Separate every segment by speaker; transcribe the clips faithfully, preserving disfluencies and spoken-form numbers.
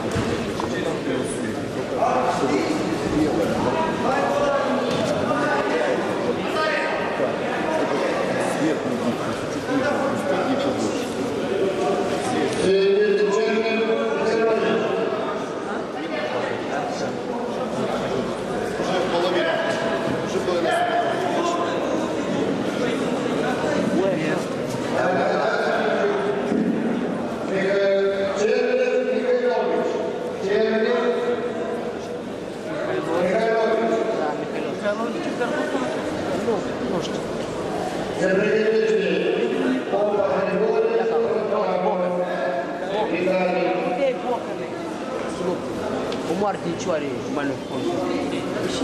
Speaker 1: Moarte de cioare mai nu pot. Și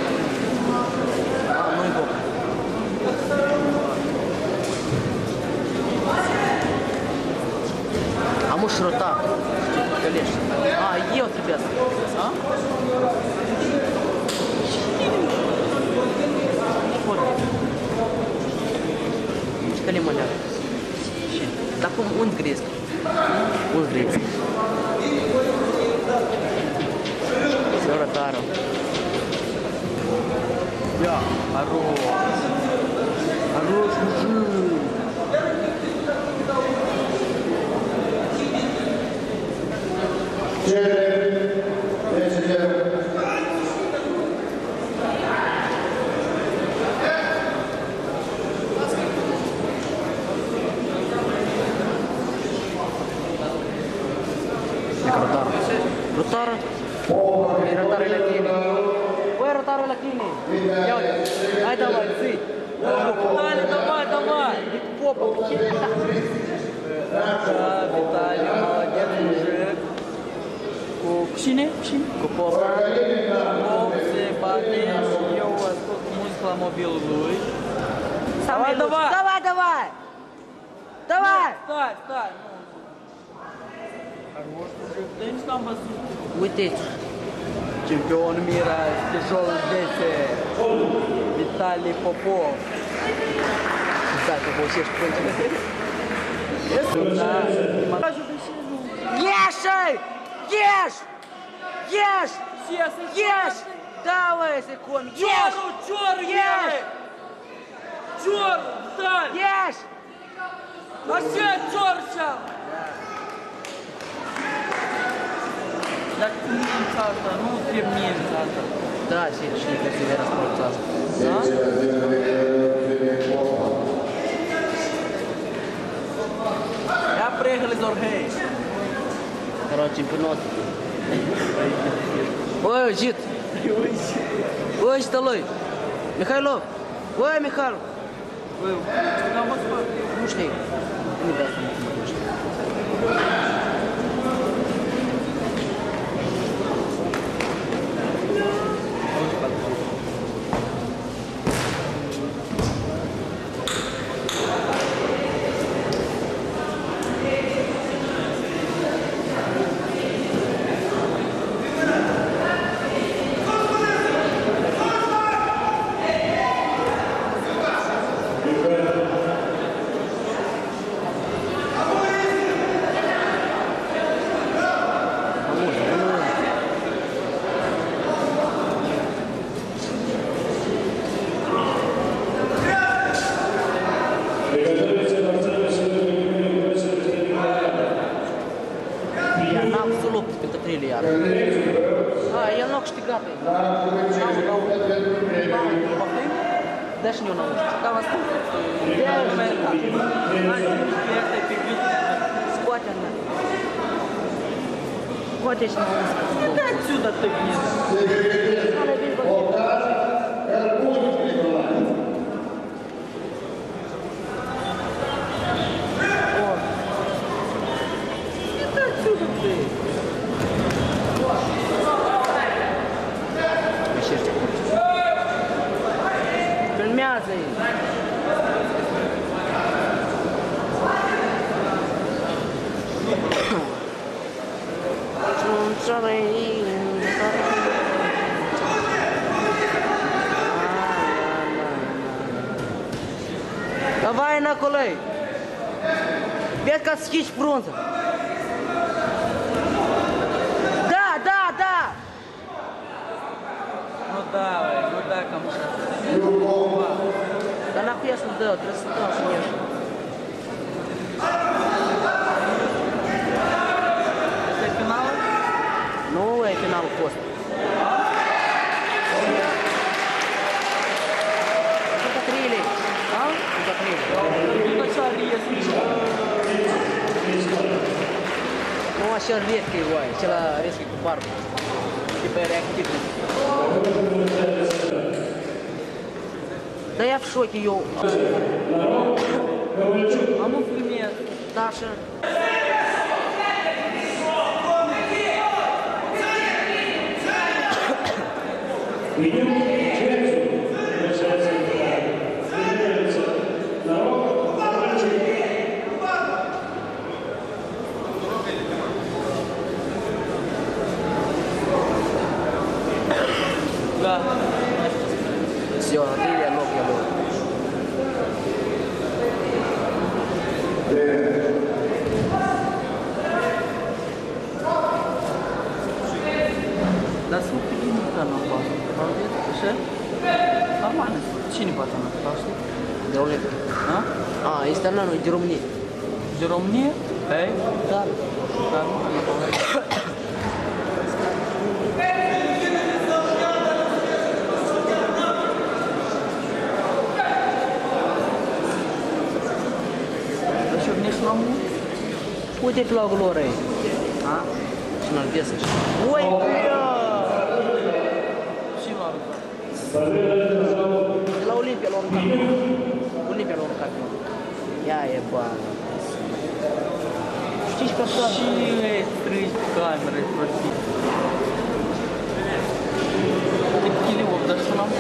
Speaker 1: a, nu-i boc. Am o șrota. Călești. A, eu trebuia să fac. A? Что ли маляр? Так он он грез. Он грез. Вратаром. Я, хорош. Хорош мужик. Rotar. Ой, ротары лакини. Ой, ротары лакини. Ай, давай, ты. Виталий, давай, давай. Попа. Да, Виталий, молодец, мужик. Cine? Cine? Cu Popa. Pop se bate și eu ascult muzică la mobilul lui. Давай, давай. Давай, давай. Давай. Stai, stai. Хорош, мужик. Да nici n-am văzut. Uite-ți. Чемпион мира в тяжелом весе Виталий Попов. Да, ты получишь против. Ешь! Ешь! Ешь! Ешь! Давай, секунд! Ешь! Ешь!
Speaker 2: Чёр! Встань!
Speaker 1: Ешь!
Speaker 2: Вообще чёр сейчас! Так немца asta, nu trebuie немца asta.
Speaker 1: Da, și cine că se vede răspălțească.
Speaker 2: Da? Я приехали из Орхей.
Speaker 1: Короче, чемпионат. Ой, жит. Ой, столой. Михайлов. Ой, Михайлов.
Speaker 2: Вы на Москву?
Speaker 1: Ушли. Не дай там ушли. Дашь мне наушничек?
Speaker 2: Там осталось. Я
Speaker 1: Сколько она? Хочешь наушничек?
Speaker 2: Да отсюда ты вниз. Это отсюда ты.
Speaker 1: Filmează ei. Давай на колей. Весь как схищ фронта.
Speaker 3: cel redkий, uai, cela redkий cu barbă.
Speaker 1: Типа реактивный.
Speaker 3: Да я в шоке, йоу.
Speaker 1: А ну пример.
Speaker 3: Даша.
Speaker 1: Да.
Speaker 3: Все, на триллион ног я был.
Speaker 1: Dar sunt primit ca în apă. Молодец, așa? Нормально. Cine poate în apă, știi?
Speaker 3: De unde?
Speaker 1: Da?
Speaker 3: A, este în anul de România.
Speaker 1: De România? Ei?
Speaker 3: Da.
Speaker 1: Da, nu am apă. Dar și vine și la mult?
Speaker 3: Uite vlogul lor aici.
Speaker 1: A?
Speaker 3: Și n-al piesă și... Ui, bia!
Speaker 1: Și la aruncat.
Speaker 3: De la Olimpia l-au aruncat. Olimpia l-au aruncat. Ia e bani. Știi și pe toată.
Speaker 1: Și le treci pe cameră, prostit. Cât chiliu, dar și n-am.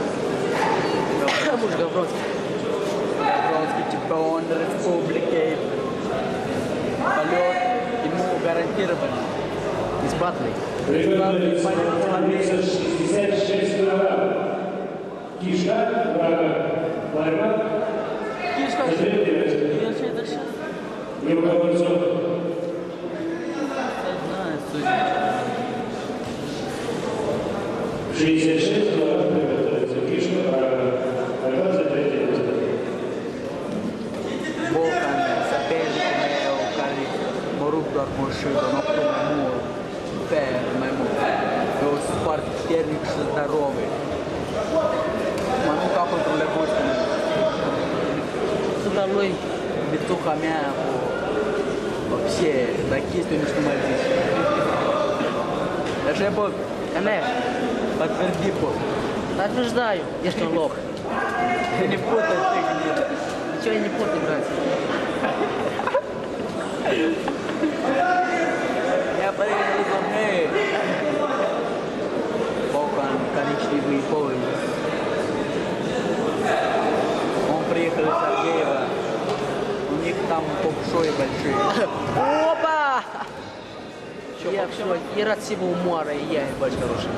Speaker 3: Muși Gavronski.
Speaker 1: Gavronski, чемпион республики. Полет ему гарантирован.
Speaker 3: Бесплатный.
Speaker 1: Бесплатный полет человек.
Speaker 4: шестьдесят шесть килограмм. Кишка, врага, борьба,
Speaker 1: Кишка, я что это сейчас?
Speaker 4: не уговорцов.
Speaker 1: Не знаю, судья.
Speaker 4: шестьдесят шесть килограмм приготовится. Кишка, врага, борьба за третье место.
Speaker 1: Bocan, соперник meu, care mă rup doar cu o șibă, nu cu mai mult, super, mai mult. Eu sunt foarte puternic și zdarowy. Mă nu ca pentru levoște.
Speaker 3: Sunt al lui.
Speaker 1: Bituca mea cu... Вообще, dar chestii nu știu mai zici. Așa e, Bob?
Speaker 3: Конечно.
Speaker 1: Подтверди, Bob.
Speaker 3: Подтверждаю. Ești un loc.
Speaker 1: Не путай ты где-то.
Speaker 3: Ничего я не путаю, братья.
Speaker 1: Я приехал из Армении. Bocan, коричневый поезд. Он приехал из Сергеева. У них там попшои большие.
Speaker 3: Опа!
Speaker 1: Чё,
Speaker 3: Я
Speaker 1: вообще?
Speaker 3: все, и рад всего умора, и я, и больше хороший.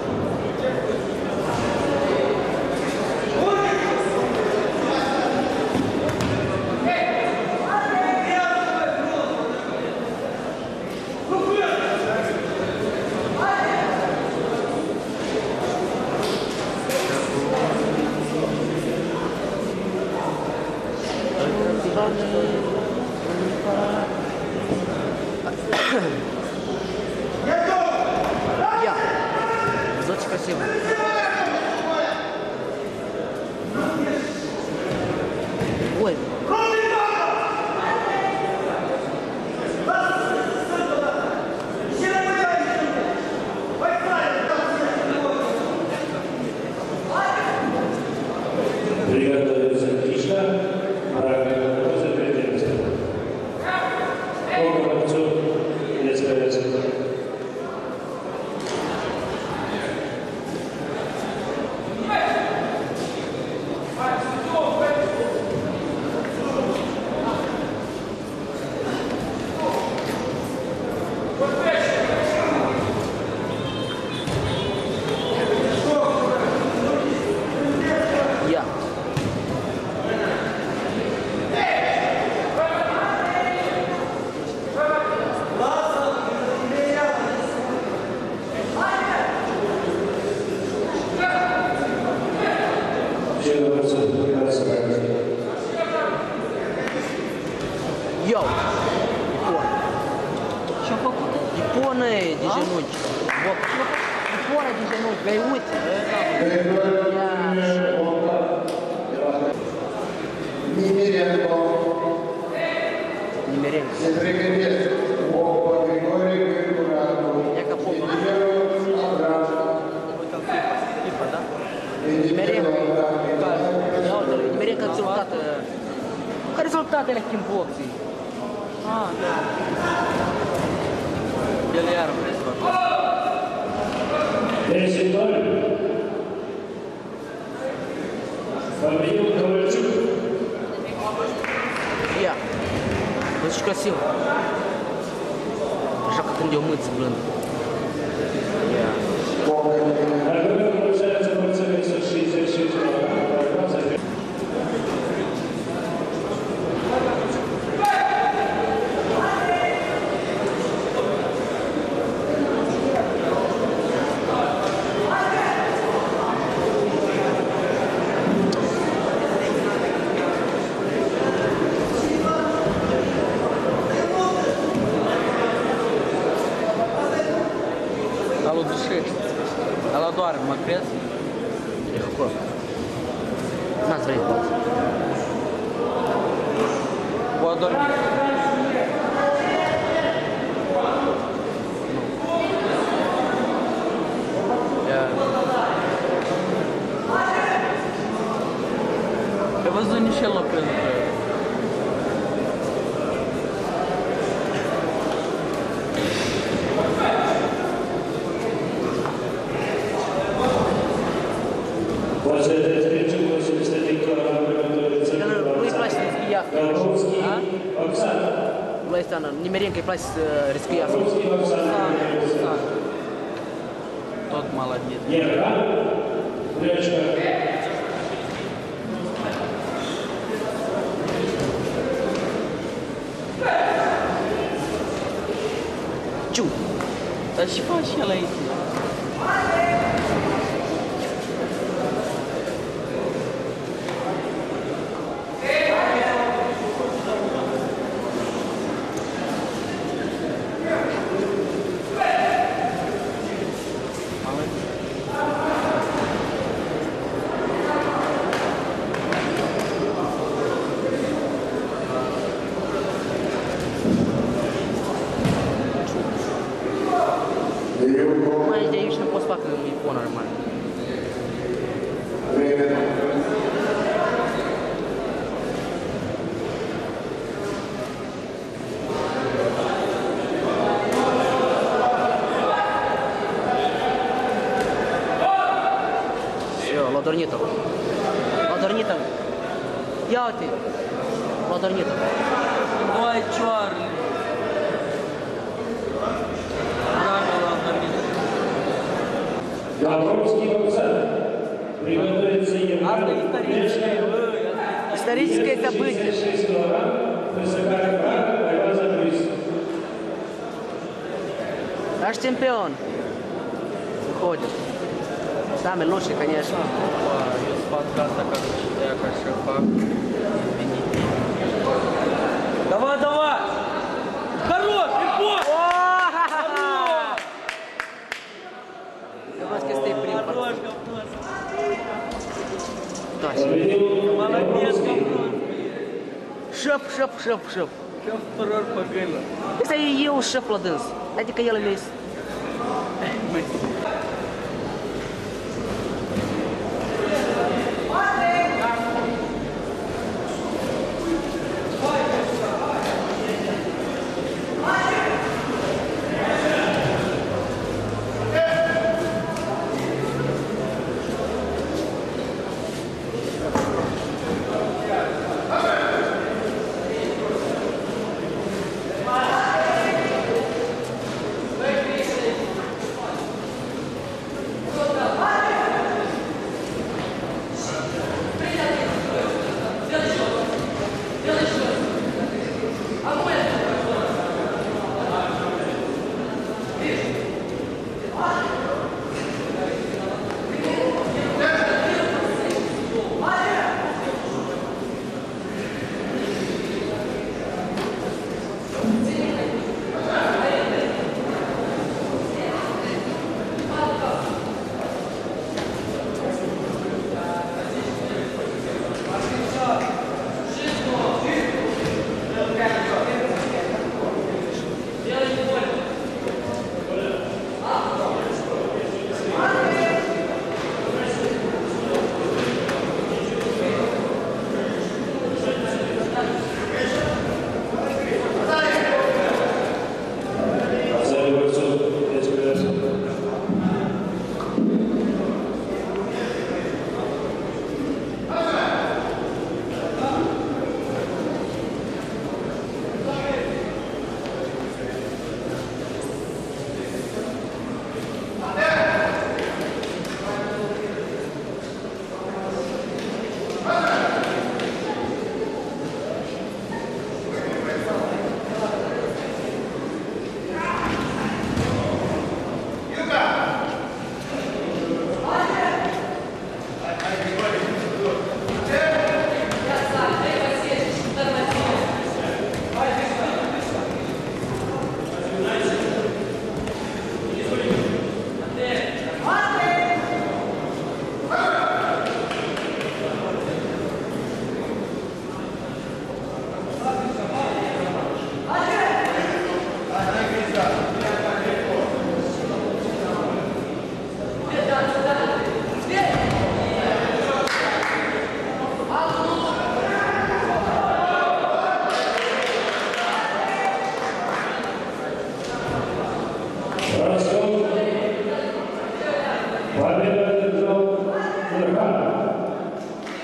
Speaker 3: Я. Очень красиво. Ой.
Speaker 4: Приготовится Кишка, врага, борьба за третье место. По борцу не справится.
Speaker 3: Я.
Speaker 4: Все борцы приготовятся.
Speaker 3: Йоу. Икон.
Speaker 1: Ce-a făcut?
Speaker 3: Iconă de genunchi. Вот. Iconă de genunchi. Vei uite. Ia.
Speaker 5: Немеренко.
Speaker 3: Немеренко.
Speaker 5: Сентриконец. О,
Speaker 3: schimb boxii.
Speaker 1: Ah, da. El iar presă.
Speaker 4: Decisório. Fabinho Kovalchuk.
Speaker 3: Ia. Vă zici că simt. Așa că când eu mâți blând. Ia.
Speaker 4: Agora получается процент шестьдесят шесть килограмм.
Speaker 1: Alo dușești. Alo doarme, mă crezi?
Speaker 3: E acolo. N-ați vrut box.
Speaker 1: Poate dormi. Ia. Ai văzut nici el lucrând.
Speaker 4: Poate de trece восемьдесят один килограмм
Speaker 3: Dar nu-i place să riscă
Speaker 4: Gavrovski, Oksana.
Speaker 3: Lui ăsta, Nimerencă îi place să riscă iasă.
Speaker 4: Gavrovski, Oksana.
Speaker 1: Tot молодец.
Speaker 4: Ерка. Гречка.
Speaker 3: Ciu!
Speaker 1: Dar și faci și el aici.
Speaker 3: Mai de aici nu pot să fac iconă mare. Все, l-a dormit-o. L-a dormit-o. Ia uite. L-a dormit-o.
Speaker 1: Vai, cioarele. Dragă la dormit.
Speaker 4: Gavrovski, Oksana. Приготовиться
Speaker 1: Asta e
Speaker 4: Ерка.
Speaker 1: istorice, băi, asta e
Speaker 3: Историческое событие.
Speaker 4: тридцать шесть килограмм. Высокая прага, борьба за приз.
Speaker 3: Наш чемпион. Выходит. Самый лучший, конечно.
Speaker 1: Eu spun gata ca să știa ca și fac. Давай, давай! Хорош, легко!
Speaker 3: Eu văd că este prim.
Speaker 1: Хорош, Гафнос!
Speaker 4: Победил
Speaker 1: Молодец, Гафнос!
Speaker 3: Șăp, șăp, șăp, șăp.
Speaker 1: Ce второй погыло.
Speaker 3: Ăsta e eu șăp la dâns. Adică el mi-a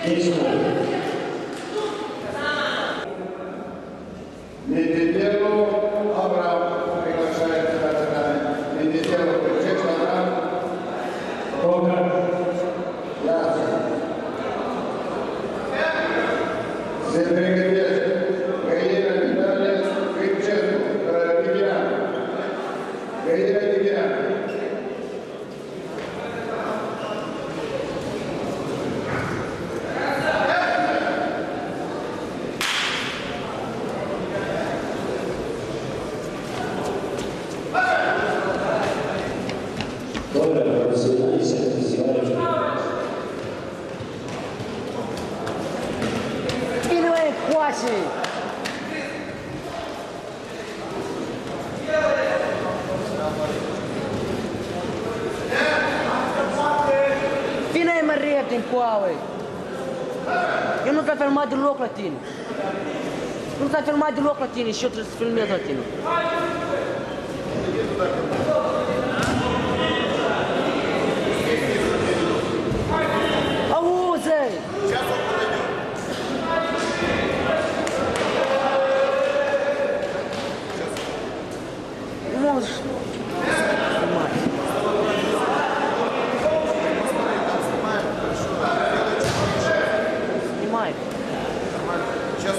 Speaker 5: Недетело Авраам приглашается на задание. Недетело Причеч Авраам.
Speaker 4: Рока.
Speaker 5: Ясно. Сенбригадес. Гаина Виталия Крическу. Дигиан. Гаина Дигиан.
Speaker 3: Vine mă repede cu aue. Eu nu te-am filmat deloc la tine. Nu te-am filmat deloc la tine și eu trebuie să filmez la tine. Auzi! Можешь снимать. Снимай.
Speaker 5: Сейчас.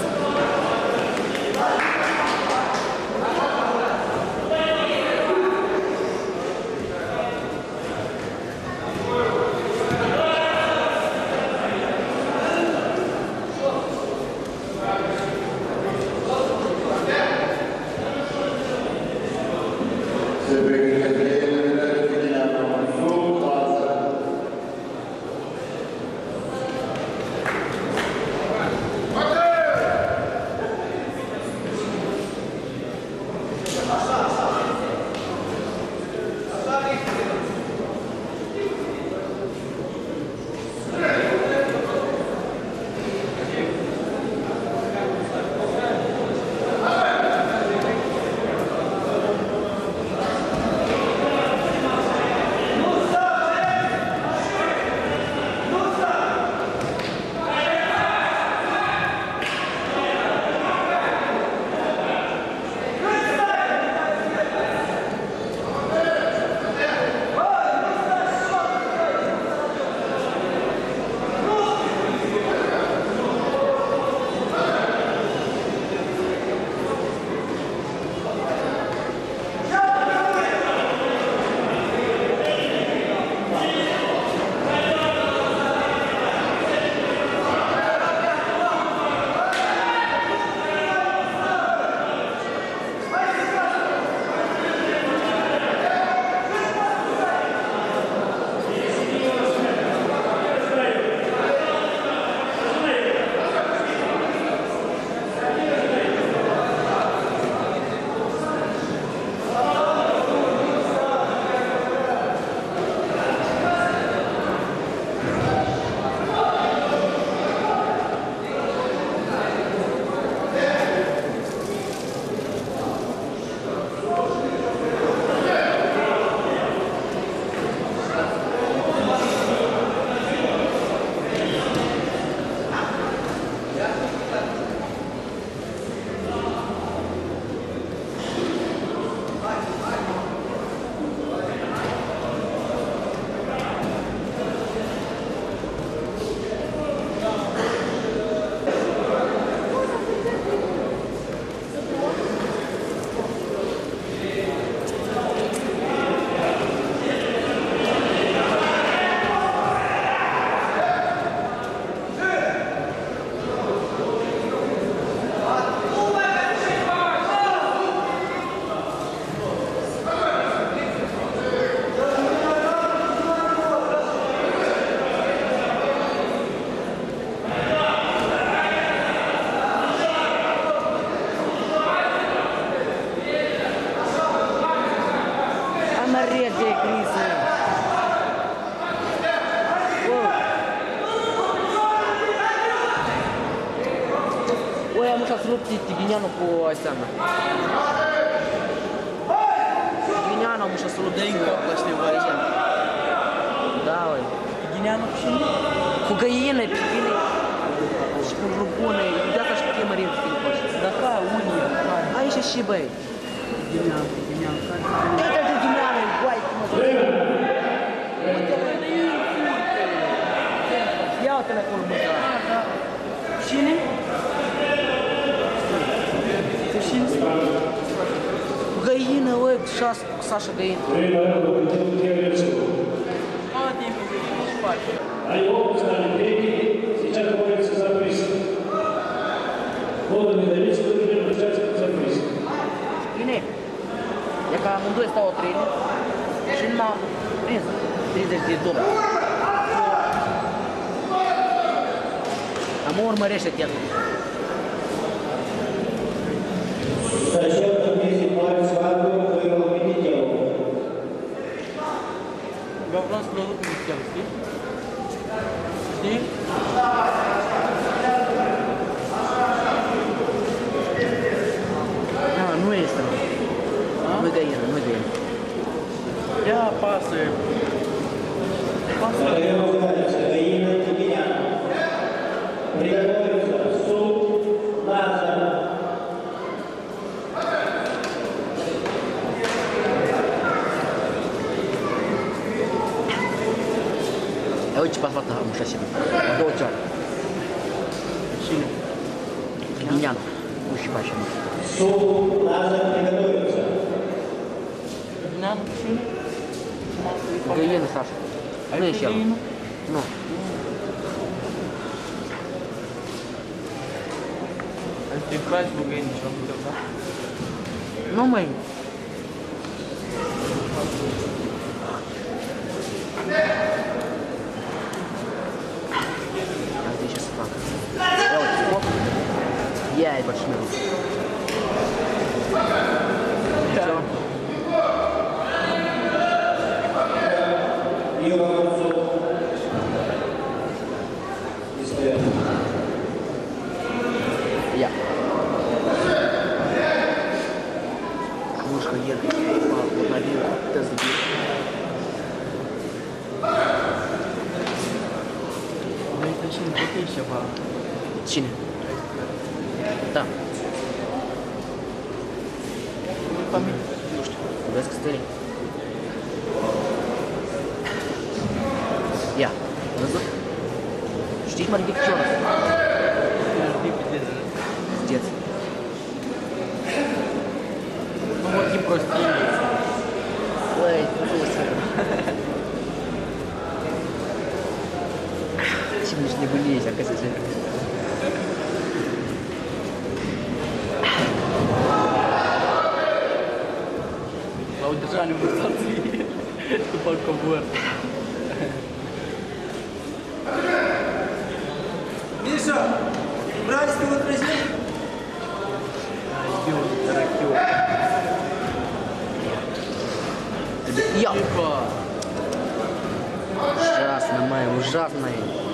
Speaker 3: Tiginiano cu Aseana. Tiginiano muszę să luptă cu właśnie Aseana. Da, oj.
Speaker 1: Tiginiano cu cine?
Speaker 3: Cu găină, pe tine. și cu rubune, de asta și cu chemărim să fie coși.
Speaker 1: Dacă unii, care?
Speaker 3: Aici și băi.
Speaker 1: Ghinean, ghinean, care?
Speaker 3: Uite de ghineană, guai, cum o să ia uite-le acolo, mă, da.
Speaker 1: Cine? Tu cine?
Speaker 3: Găină, oi, șase, Sasha găină.
Speaker 4: Prima rândă, cântărul Tiagrățău.
Speaker 1: A, din și face.
Speaker 4: Ai opt stare vechi, zicea că voi să s-a Vodă medaliță, că trebuie plăceați că s-a prins.
Speaker 3: Bine, e ca amândoi stau o treime și nu m-a prins treizeci de dolari. Am urmărește chiar.
Speaker 6: Zачем вместе пары свадьбу твоего видео?
Speaker 1: Eu vreau să-l duc în chel, știi? Știi?
Speaker 3: Nu, nu este. Nu-i găină, nu-i găină.
Speaker 1: Ia pasă. Pasă.
Speaker 6: Приготовиться, Гаина Тюменяна. Приготовиться, суп, Лазар.
Speaker 3: Ia uite ce pas fata am așa și două ceară.
Speaker 1: Cine?
Speaker 3: Ghineană. Nu și face.
Speaker 6: Суп, Лазар, приготовиться.
Speaker 1: Ghinean, cine?
Speaker 3: Găină, Sasha.
Speaker 1: Ai
Speaker 3: Nu e
Speaker 1: pe
Speaker 3: și el.
Speaker 1: găină?
Speaker 3: Nu.
Speaker 1: Ai te faci cu găină și-o putea, da?
Speaker 3: Nu, măi. Ia ce să fac. Ia uite, hop. Ia ai bărșmerul.
Speaker 6: Eu am sup. Este...
Speaker 3: Ia. Мушка ехать, вот на вилку, тест забил.
Speaker 1: Băi, te cine? Tot ești ceva.
Speaker 3: Cine? Da,
Speaker 1: Familie.
Speaker 3: nu știu, vezi că stări. Ia, văzut? Știi, mă ridic piciorul. Ziceți.
Speaker 1: Nu vorbim prostii.
Speaker 3: Băi, tu să... Ce mici nebunie ești, acasă ce...
Speaker 1: L-au deja nemustații după covor.
Speaker 7: Миша, брать ты вот возьми.
Speaker 1: Iu, rachiu.
Speaker 3: Ia!
Speaker 1: Типа,
Speaker 3: Ужасно, mai, ужасно.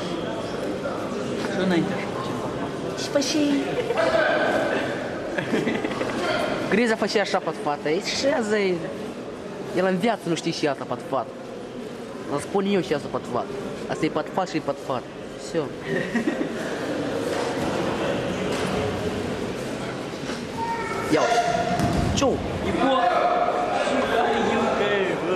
Speaker 1: și înainte așa facem.
Speaker 3: Și păi și... Griza făcea așa pat fata, e și azi e... El în viață nu știe și asta pat fat. Îl spun eu și asta pat fat. Asta e pat fat și e pat fat. Все. Ia uite. Ciu!
Speaker 1: Ipo! Și care eu că e, bă!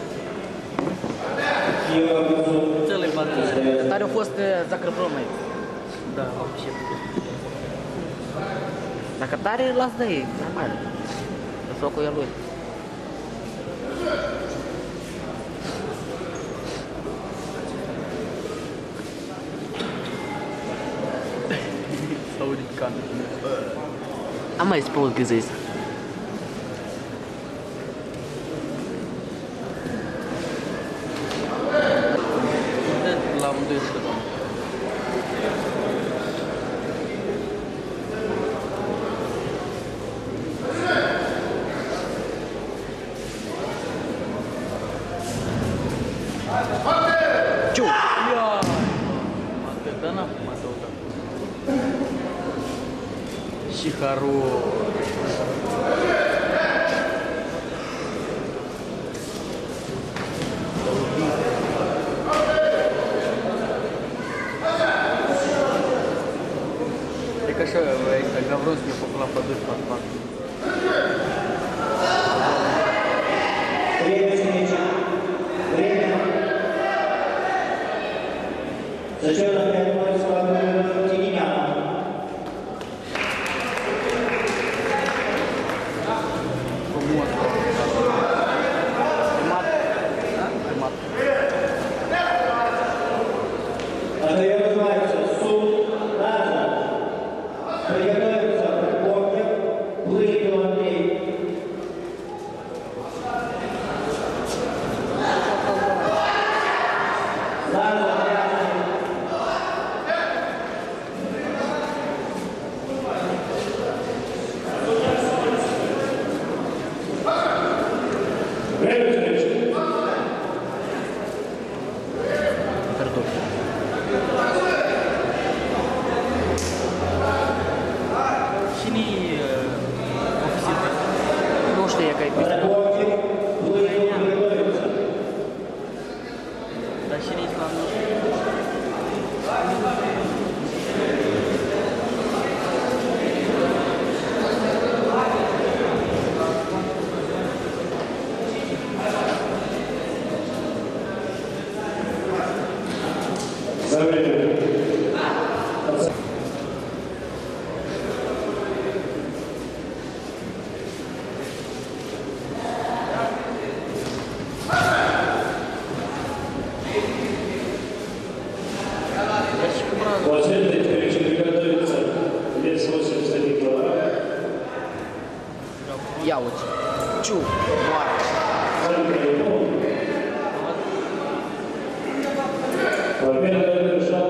Speaker 6: Eu am sup.
Speaker 1: Ce-le bate?
Speaker 3: Tare a fost zacrăbromă.
Speaker 1: Da, вообще.
Speaker 3: Dacă tare, las de ei, normal. Socul e lui.
Speaker 1: S-aude camera.
Speaker 3: Am mai spus că zis.
Speaker 1: La amândoi să dăm.
Speaker 3: Ciu!
Speaker 1: Ia! Atât, dar n-am cum adăugat. Și хорош. bronz mi-a făcut la păduri pat pat.
Speaker 6: Время встречи. Время. Зачем на пять ноль слабую Тиньяна?
Speaker 1: Frumos. Primat. Primat.
Speaker 6: Отдает называется суд назад. Приготовиться к помне. Блыки Андрей.
Speaker 4: Время встречи.
Speaker 1: Cine-i ofițer?
Speaker 3: Nu știu că e pe
Speaker 6: Работник. Блыки приготовиться.
Speaker 1: Dar cine-i slavă?
Speaker 4: За время. Плацента встречи приготовится. Вес восемьдесят один килограмм.
Speaker 3: Ia uite. Ciu. Moară.
Speaker 4: Победа решал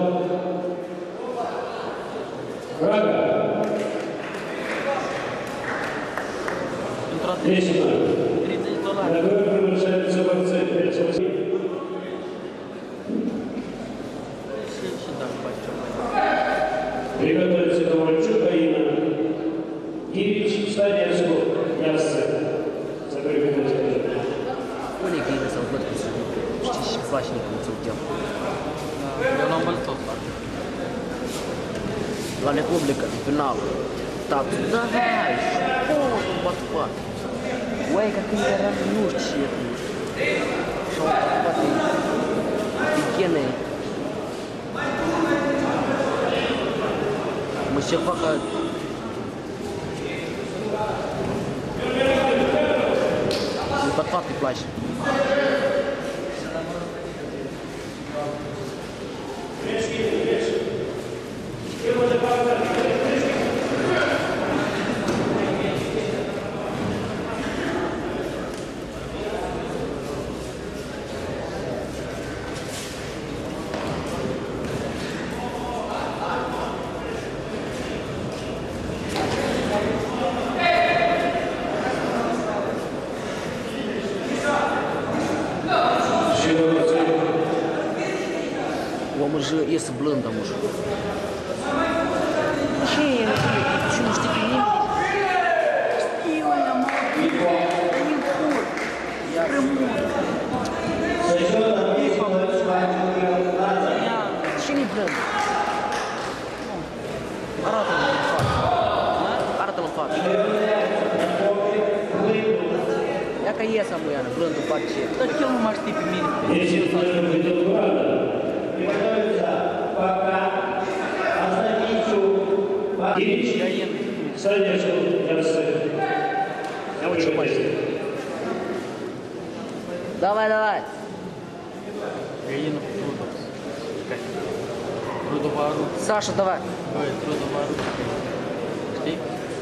Speaker 4: Рага.
Speaker 1: Într-o
Speaker 4: десять ноль.
Speaker 1: treizeci dolari.
Speaker 4: На двое приглашаются борцы. Вес восемь.
Speaker 1: Și, și dacă faci ceva.
Speaker 4: Приготовится Ковальчук, Аина. Гирич, Станецку, Яссы. Закрыли скажем.
Speaker 3: Pune grijă să-l văd cum se ducă. Știi și faci nici cum ți-l cheamă.
Speaker 1: Eu l-am văzut tot fac.
Speaker 3: La Republică, final. Tatu, давай, шпорт, подхват. Ой, как они раннющие. Шоу подхваты. Офигенные. Мы все пока... Подхват не плачет. Omul же iese blândă, mă. Ce e? Ce nu știi pe nimeni?
Speaker 1: Știu, i-am auzit. Venim pur. Spre mult.
Speaker 3: Cine-i blând? Arată-l în față. Arată-l în față. Ia că iese amuiană, blândul face ce?
Speaker 1: Dar el nu mă știe pe mine.
Speaker 4: десять ноль ведет Урала.
Speaker 6: Приготовиться. Пока. Остановиться.
Speaker 4: Гирич, Станецку, Яссы.
Speaker 3: Я очень мастер. Давай, давай.
Speaker 1: Гаїна Трудов. Трудовару.
Speaker 3: Саша, давай.
Speaker 1: Ой, Трудовару. Știi?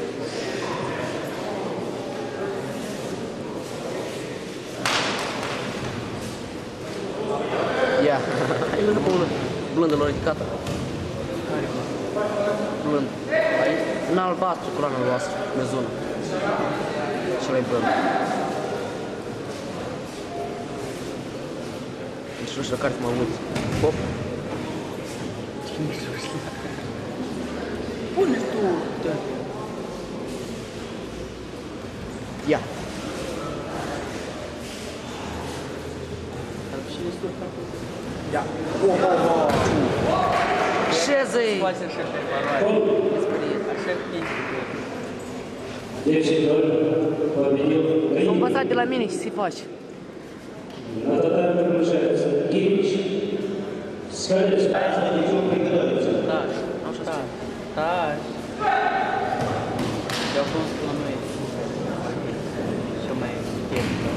Speaker 3: Ia. Hai lângă pe unul. Blândă lor ridicată.
Speaker 1: Care bă?
Speaker 3: Blând. În albastru, coloana noastră, pe zonă. Și ăla-i blând. Deci nu știu la care să mă uiți. Hop.
Speaker 1: Pune tu. Da.
Speaker 3: Ia.
Speaker 1: Dar și este capul.
Speaker 3: Ia. Oh, oh, oh. Ce zi?
Speaker 1: Poate să-și reparoare.
Speaker 3: Experiență.
Speaker 4: Лечиtor победил
Speaker 3: Să
Speaker 4: Rim.
Speaker 3: învățat de la mine ce se face.
Speaker 4: На татами приглашается Гирич. Скалец.
Speaker 1: Так, так, так. Я просто планую все мои тексты.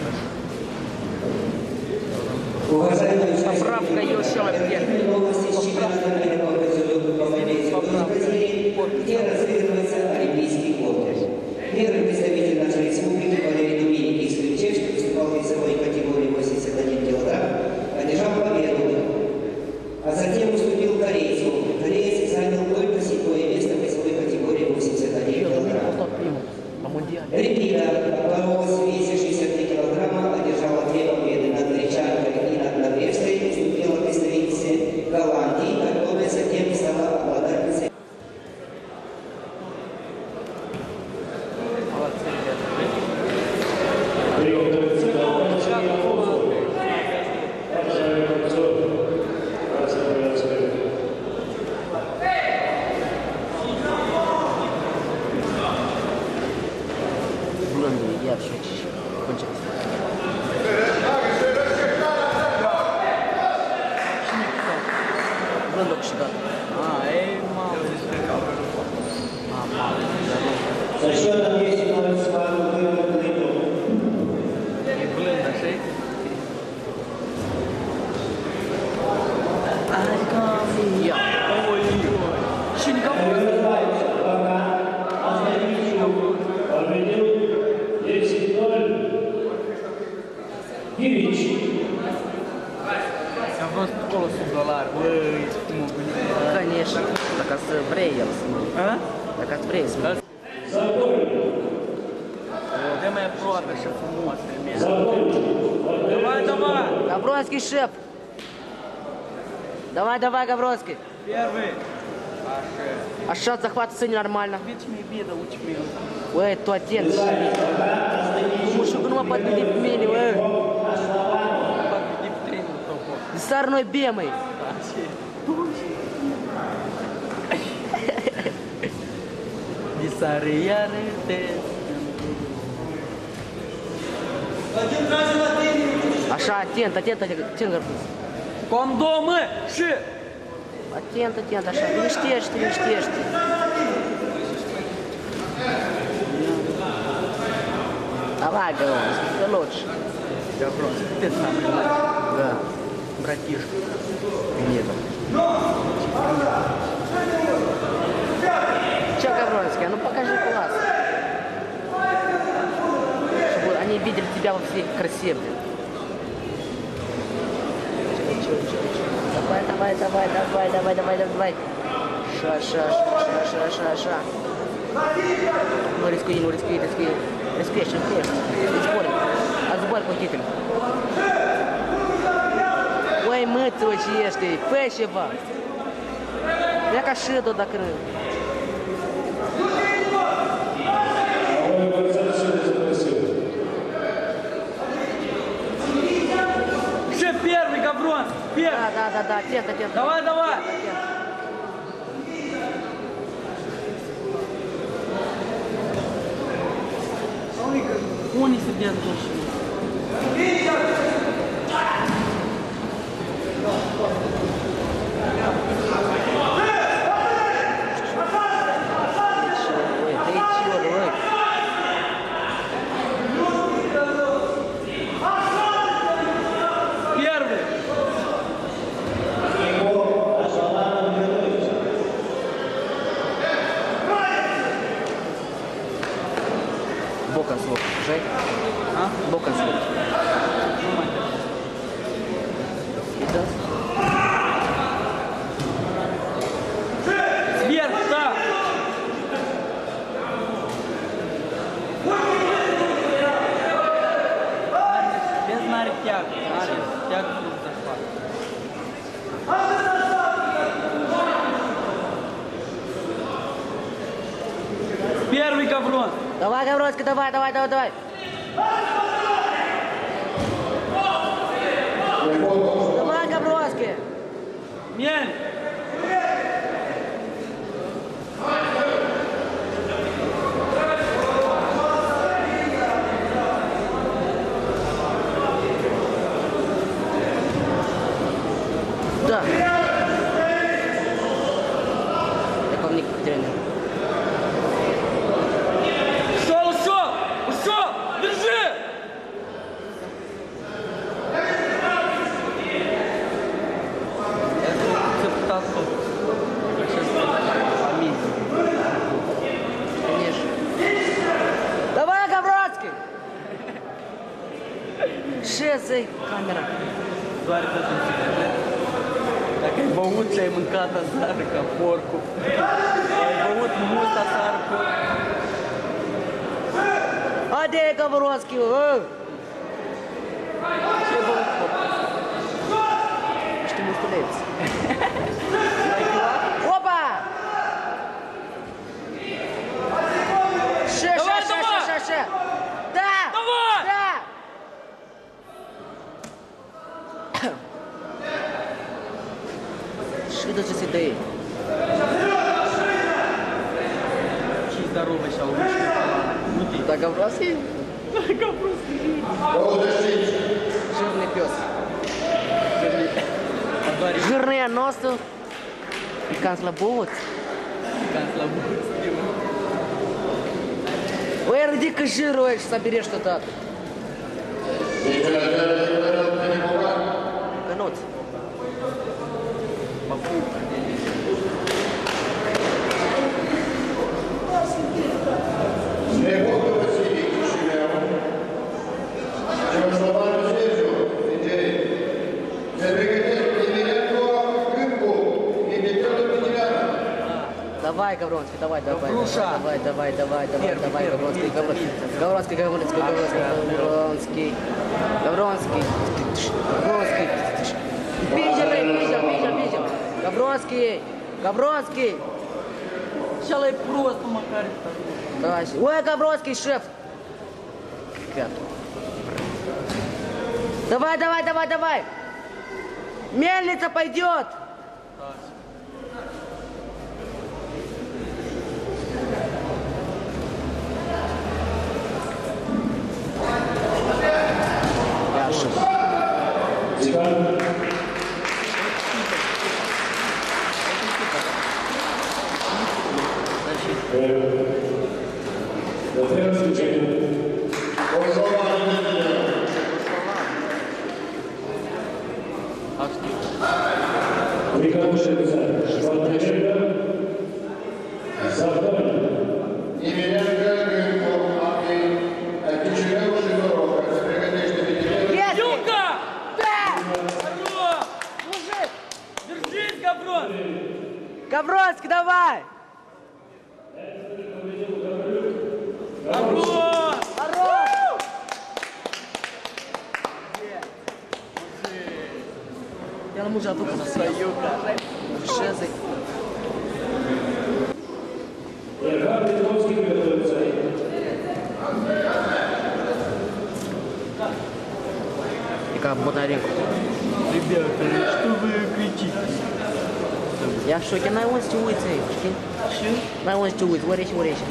Speaker 6: Уважаемые
Speaker 3: Поправка еще один.
Speaker 6: новости с чемпионата мира по базилику по Бразилии, где разыгрывается Олимпийский корпус. Первый представитель нашей республики Валерий Доминик из Ключевска выступал в весовой категории восемьдесят один килограмм, одержал победу. А затем уступил корейцу. Кореец занял только седьмое место в весовой категории восемьдесят один килограмм. Репита боролась в весе шестьдесят три килограмма, одержала две победы над гречанкой и над норвежской, уступила представительнице Голландии, которая затем стала обладательницей.
Speaker 3: Блин, я все кончилось. Блин, только сюда.
Speaker 1: А, эй, мало. А, мало.
Speaker 6: Со счетом десять ноль с вами выиграл Литов.
Speaker 1: И блин, нашей.
Speaker 3: Я.
Speaker 1: Ой-ой-ой. Еще никого.
Speaker 4: Победил десять ноль Гирич.
Speaker 1: Я просто полосу доллар. Ой, почему бы не.
Speaker 3: Конечно. Так с Бреем.
Speaker 1: А?
Speaker 3: Так с Бреем.
Speaker 1: Где моя прода, шеф, эмоции? Давай, давай!
Speaker 3: Гавронский шеф. Давай, давай, Гавронский.
Speaker 1: Первый.
Speaker 3: А шанс захвата сегодня нормально.
Speaker 1: Ведь мне беда, учи меня.
Speaker 3: Ой, то отец. Мушу гнома подбили в мили, ой.
Speaker 1: Победи в тренинг только.
Speaker 3: Сарной бемой.
Speaker 1: Дисарияре те.
Speaker 3: Аша, атент, атент, атент, атент.
Speaker 1: Кондомы! Ши!
Speaker 3: Атент, атент, Аша. Не штешь ты, не штешь ты. Давай, Гавронский, ты лучше.
Speaker 1: Я просто, ты самый лучший.
Speaker 3: Да.
Speaker 1: Братишка.
Speaker 3: Нет. Че, Гавронский, а ну покажи класс. Чтобы они видели тебя во всей красе, блин. Чё, чё, чё, чё. Давай, давай, давай, давай, давай, давай, давай. Ша, ша, ша, ша, ша, ша. Ну рискуй, ну рискуй, рискуй. Рискуешь, рискуешь. Рискуешь. Отсбор похитили. Ой, мы твои пешева. Я кашиду докрыл.
Speaker 1: Ши, первый, Гаврон! Первый!
Speaker 3: Да, да, да, да, отец, отец.
Speaker 1: Давай, давай! Он не себе точно.
Speaker 3: Ой, ты чё, давай.
Speaker 1: Первый!
Speaker 3: Боком свой, жай.
Speaker 1: А?
Speaker 3: Боком свой. Идёт.
Speaker 1: Вверх, да! Без нарик тяг. Нарик тяг тут захват. Первый, Гаврон!
Speaker 3: Давай, Гавронский, давай, давай, давай, давай. Давай, Гавронский.
Speaker 1: Мель!
Speaker 3: Ce să-i camera?
Speaker 1: Doar că sunt secrete. Dacă ai băut ce ai mâncat aseară ca porcul, ai băut mult aseară cu...
Speaker 3: Haide, Gavronski, bă!
Speaker 1: Ce ai băut porcul?
Speaker 3: Niște mustuleți. Opa! Și, așa, așa, așa, așa! Da! Da! Și de ce se dă ei?
Speaker 1: Și здоровый și auriști.
Speaker 3: Dacă vreau să iei,
Speaker 1: Dacă vreau să iei.
Speaker 5: douăzeci și cinci.
Speaker 3: jирный пес.
Speaker 1: Doar
Speaker 3: Жирная noastră, и канцлобовец.
Speaker 1: Пикант слабый.
Speaker 3: Ой, иди-ка жиру, эй, соберешь что-то. Конот.
Speaker 1: Покупка.
Speaker 5: Nevotul Vasilic Chișinău, Cioșovaru Sergiu, Singerei, se pregătesc Emiliano Câmpu, imitatul Migileanu.
Speaker 3: Давай, Гавронский, давай, давай,
Speaker 1: Гавруша.
Speaker 3: давай, давай, давай, давай,
Speaker 1: Первый,
Speaker 3: давай,
Speaker 1: первый,
Speaker 3: Гавронский,
Speaker 1: первый.
Speaker 3: Гавронский, Гавронский, Гавронский, Гавронский, Гавронский, Гавронский, видел, видел, видел, видел, Гавронский, Гавронский,
Speaker 1: Сначала и просто макарит.
Speaker 3: давай, ой, Гавронский, шеф, давай, давай, давай, давай, мельница пойдет.
Speaker 4: На третьем случае
Speaker 5: Cioșovaru Migileanu.
Speaker 1: А что?
Speaker 4: приколовший Шварценеггер, Савдаль,
Speaker 5: Emilian Câmpu, Chișinău și Doroca, se pregătește Migileanu.
Speaker 3: Есть!
Speaker 1: Юнга!
Speaker 3: Да!
Speaker 1: Здорово!
Speaker 3: Мужик!
Speaker 1: Держись, Гаврон!
Speaker 3: Гавронский, давай!
Speaker 1: Гаврон!
Speaker 3: Хорош! Я на мужа только на свою. Шезы.
Speaker 4: Ерган Петровский готовится.
Speaker 3: И как Бондаренко.
Speaker 1: Ребята, что вы кричите?
Speaker 3: Я в шоке. На улице улицы.
Speaker 1: Что?
Speaker 3: На улице улицы. Вот речи, вот речи.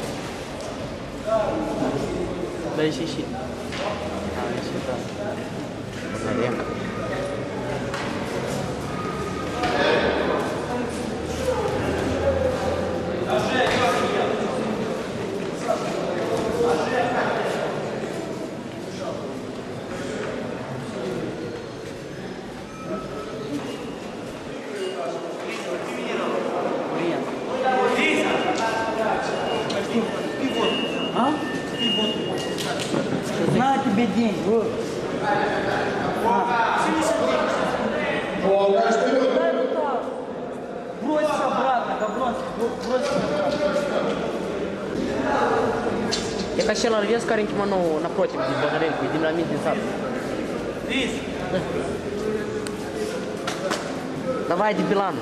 Speaker 1: Да ищи, ищи. А, ищи, да.
Speaker 3: Бондаренко.
Speaker 1: А? На тебе день. Вот.
Speaker 5: Волга вперед!
Speaker 1: Брось обратно, Гавронский, брось обратно.
Speaker 3: Я качал арвес каренький ману напротив, здесь Бондаренко, и динамитный сад.
Speaker 1: Рис,
Speaker 3: Давай, Дебилан.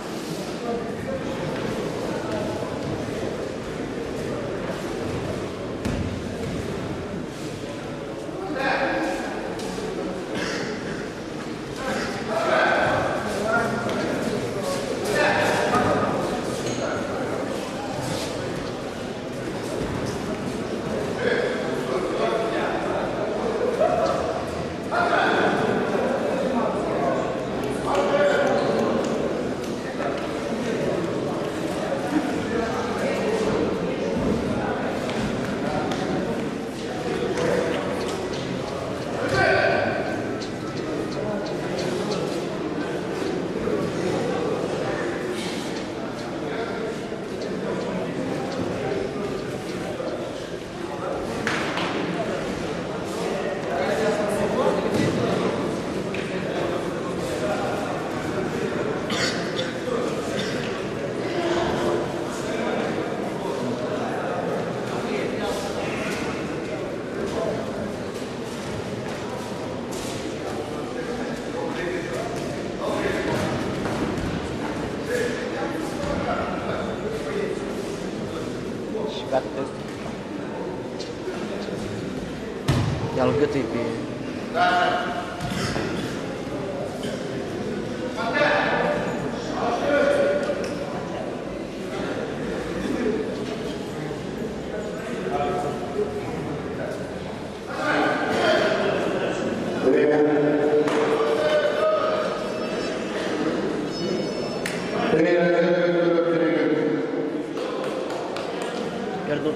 Speaker 3: gătui pe... Pierdut.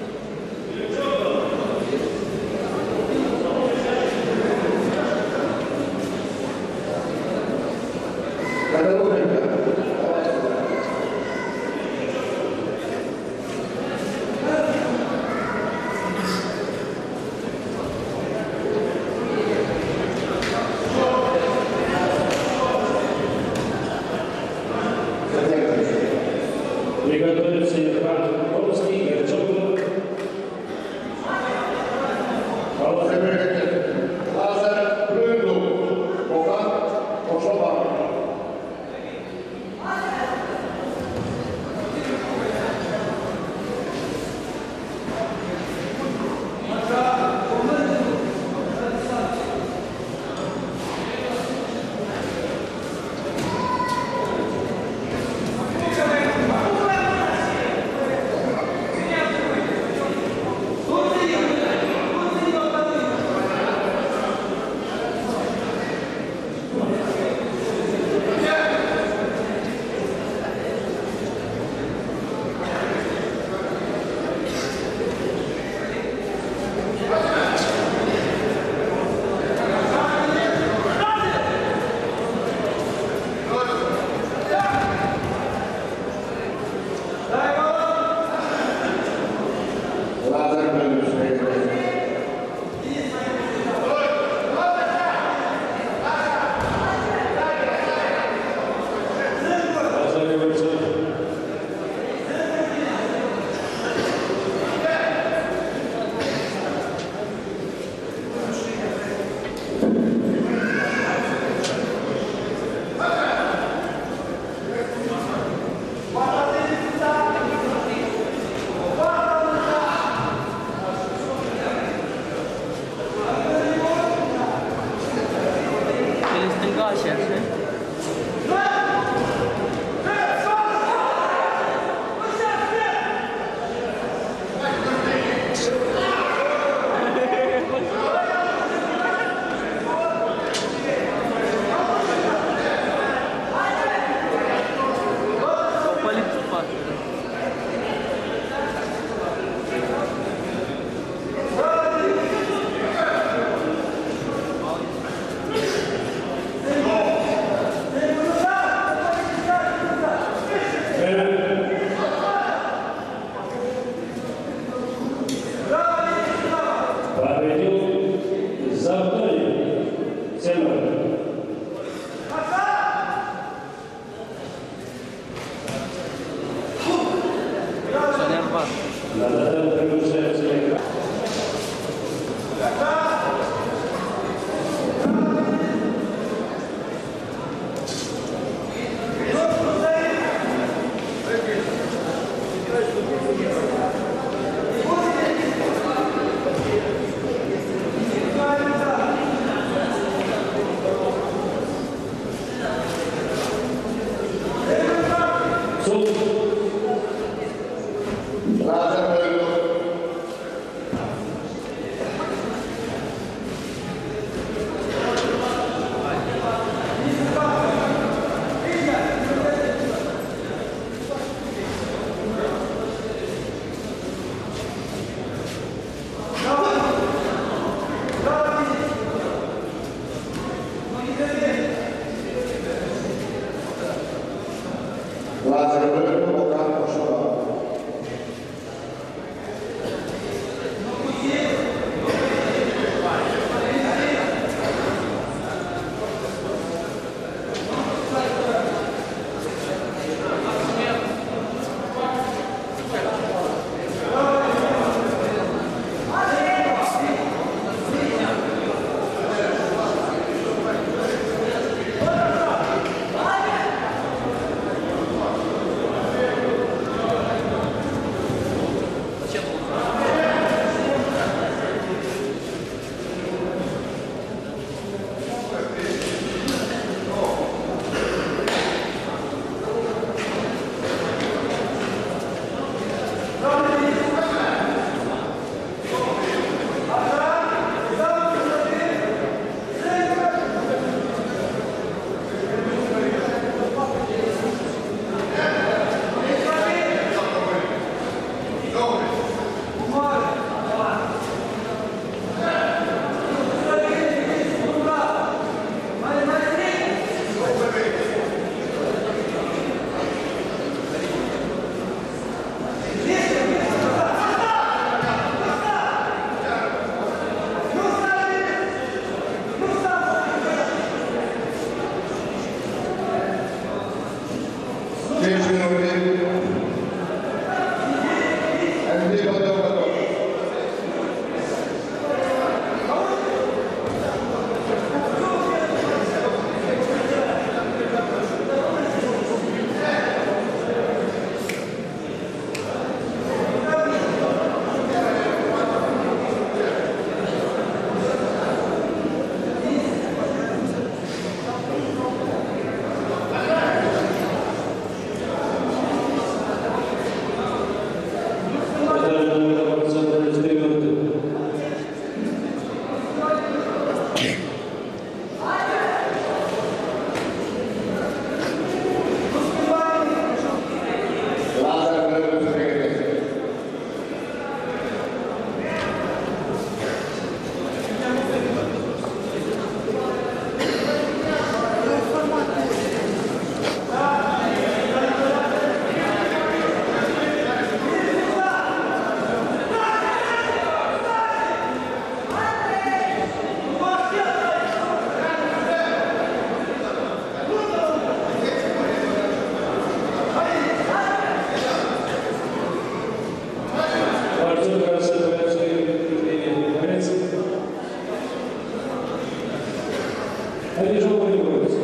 Speaker 4: Они же оба не борются.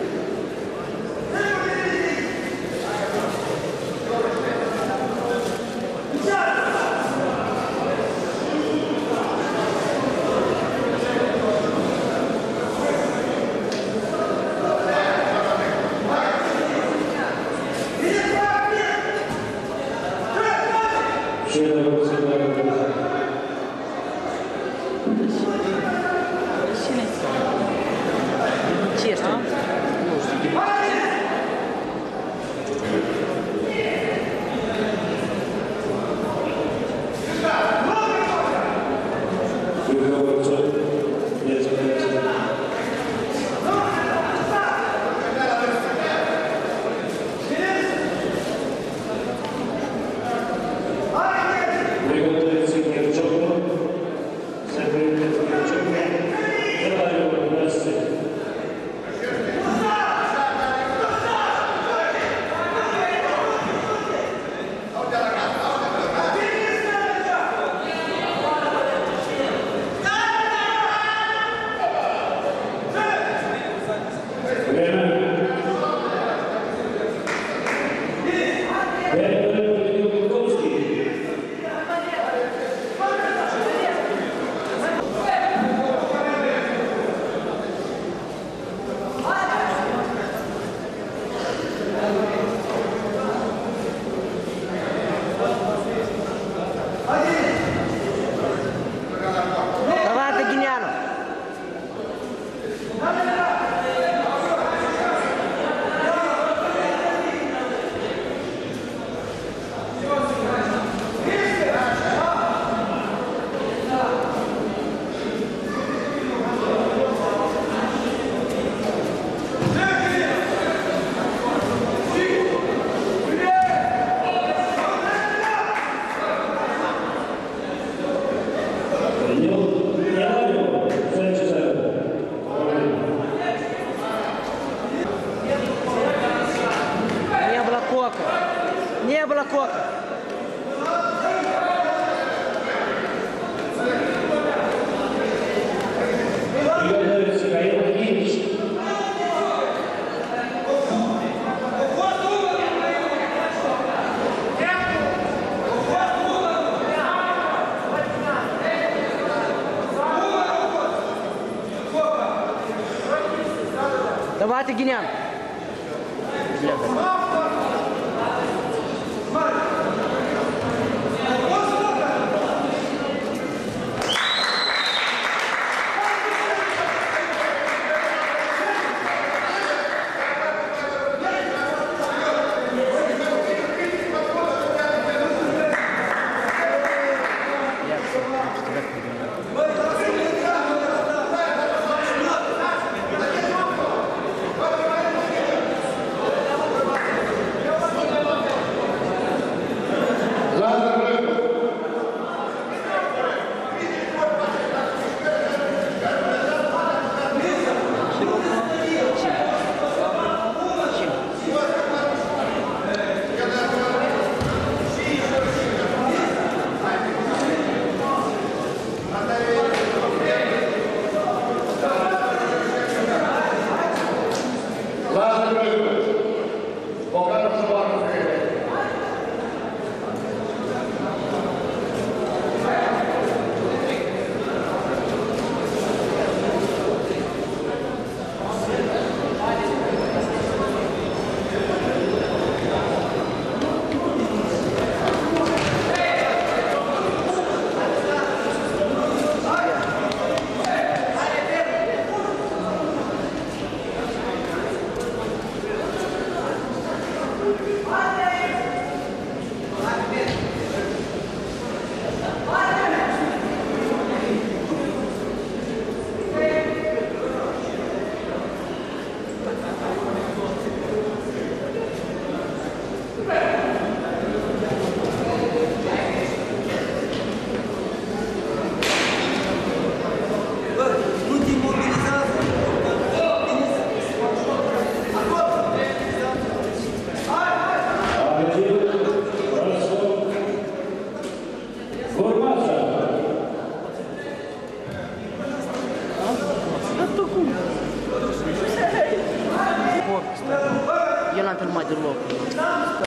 Speaker 3: Давайте Гинян. Eu n-am filmat deloc.